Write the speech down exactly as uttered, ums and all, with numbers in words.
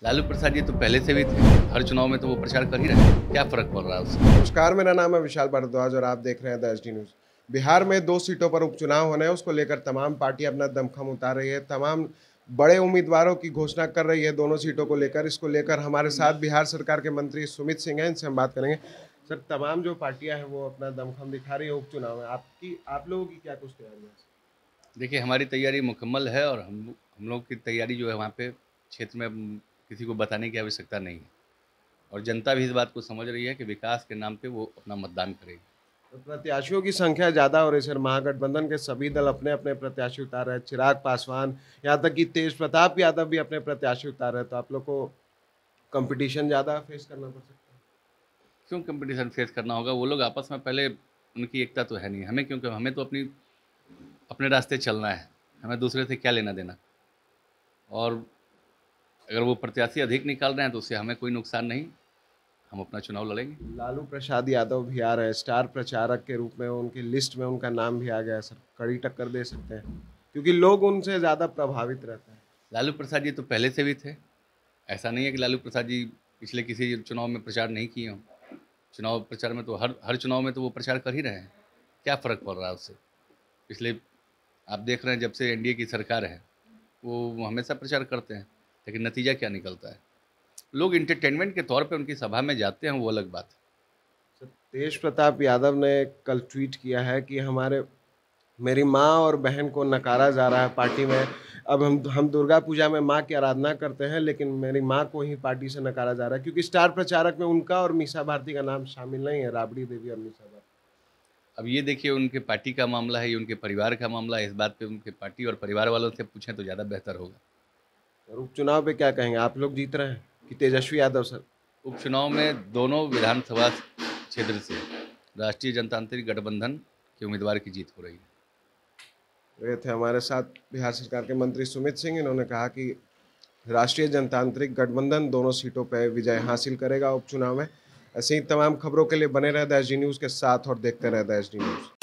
लालू प्रसाद जी तो पहले से भी थे, हर चुनाव में तो वो प्रचार कर ही रहे हैं, क्या फ़र्क पड़ रहा है उससे? नमस्कार, मेरा नाम है विशाल भारद्वाज और आप देख रहे हैं द एचडी न्यूज़। बिहार में दो सीटों पर उपचुनाव होने हैं, उसको लेकर तमाम पार्टी अपना दमखम उतार रही है। तमाम बड़े उम्मीदवारों की घोषणा कर रही है दोनों सीटों को लेकर। इसको लेकर हमारे साथ बिहार सरकार के मंत्री सुमित सिंह हैं, इनसे हम बात करेंगे। सर, तमाम जो पार्टियां हैं वो अपना दमखम दिखा रही है उपचुनाव में। आपकी आप लोगों की क्या कुछ तैयारी है? देखिए, हमारी तैयारी मुकम्मल है और हम हम लोग की तैयारी जो है वहाँ पे क्षेत्र में उम, किसी को बताने की आवश्यकता नहीं है और जनता भी इस बात को समझ रही है कि विकास के नाम पे वो अपना मतदान करेगी। तो प्रत्याशियों की संख्या ज़्यादा हो रही है सर। महागठबंधन के सभी दल अपने-अपने प्रत्याशी उतार रहे हैं। चिराग पासवान, यहाँ तक कि तेज प्रताप यादव भी अपने प्रत्याशी उतार रहे हैं। तो आप लोग को कॉम्पिटिशन ज़्यादा फेस करना पड़ सकता है। क्यों कॉम्पिटिशन फेस करना होगा? वो लोग आपस में पहले उनकी एकता तो है नहीं, हमें क्यों क हमें तो अपनी अपने रास्ते चलना है, हमें दूसरे से क्या लेना-देना? और अगर वो प्रत्याशी अधिक निकाल रहे हैं तो उससे हमें कोई नुकसान नहीं, हम अपना चुनाव लड़ेंगे। लालू प्रसाद यादव भी आ रहे हैं, स्टार प्रचारक के रूप में उनकी लिस्ट में उनका नाम भी आ गया है सर। कड़ी टक्कर दे सकते हैं, क्योंकि लोग उनसे ज़्यादा प्रभावित रहते हैं। लालू प्रसाद जी तो पहले से भी थे, ऐसा नहीं है कि लालू प्रसाद जी पिछले किसी चुनाव में प्रचार नहीं किए हों। चुनाव प्रचार में तो हर हर चुनाव में तो वो प्रचार कर ही रहे हैं, क्या फ़र्क पड़ रहा है उससे? पिछले आप देख रहे हैं जब से एनडीए की सरकार है, वो हमेशा प्रचार करते हैं, लेकिन नतीजा क्या निकलता है? लोग एंटरटेनमेंट के तौर पे उनकी सभा में जाते हैं, वो अलग बात है। सर, तेज प्रताप यादव ने कल ट्वीट किया है कि हमारे मेरी माँ और बहन को नकारा जा रहा है पार्टी में। अब हम हम दुर्गा पूजा में माँ की आराधना करते हैं, लेकिन मेरी माँ को ही पार्टी से नकारा जा रहा है, क्योंकि स्टार प्रचारक में उनका और मीसा भारती का नाम शामिल नहीं है, राबड़ी देवी और मीसा भारती। अब ये देखिए उनके पार्टी का मामला है, ये उनके परिवार का मामला है, इस बात पे उनके पार्टी और परिवार वालों से पूछें तो ज़्यादा बेहतर होगा। और उपचुनाव पे क्या कहेंगे? आप लोग जीत रहे हैं कि तेजस्वी यादव सर? उपचुनाव में दोनों विधानसभा क्षेत्र से राष्ट्रीय जनतांत्रिक गठबंधन के उम्मीदवार की जीत हो रही है। ये थे हमारे साथ बिहार सरकार के मंत्री सुमित सिंह। इन्होंने कहा कि राष्ट्रीय जनतांत्रिक गठबंधन दोनों सीटों पर विजय हासिल करेगा उपचुनाव में। ऐसे ही तमाम खबरों के लिए बने रहे द एचडी न्यूज़ के साथ और देखते रहे द एचडी न्यूज़।